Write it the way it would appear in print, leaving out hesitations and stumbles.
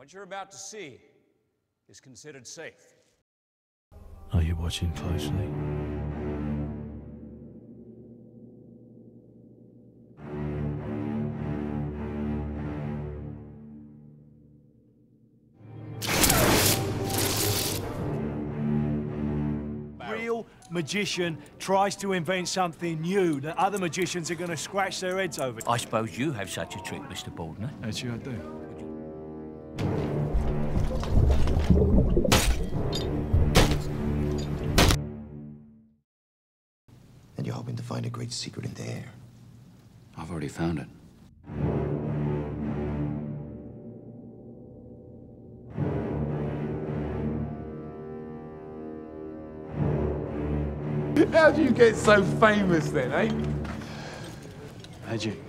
What you're about to see is considered safe. Are you watching closely? Real magician tries to invent something new that other magicians are going to scratch their heads over. I suppose you have such a trick, Mr. Baldner. Actually, I do. And you're hoping to find a great secret in there. I've already found it. How do you get so famous then, eh? Magic.